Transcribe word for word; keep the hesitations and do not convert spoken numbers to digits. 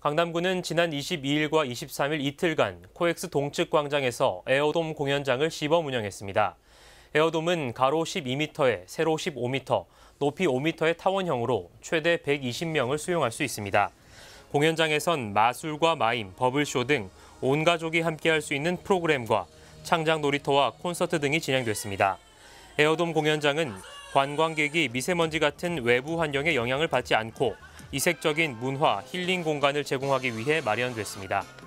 강남구는 지난 이십이일과 이십삼일 이틀간 코엑스 동측 광장에서 에어돔 공연장을 시범 운영했습니다. 에어돔은 가로 십이 미터에 세로 십오 미터, 높이 오 미터의 타원형으로 최대 백이십 명을 수용할 수 있습니다. 공연장에선 마술과 마임, 버블쇼 등 온 가족이 함께할 수 있는 프로그램과 창작 놀이터와 콘서트 등이 진행됐습니다. 에어돔 공연장은 관광객이 미세먼지 같은 외부 환경에 영향을 받지 않고 이색적인 문화, 힐링 공간을 제공하기 위해 마련됐습니다.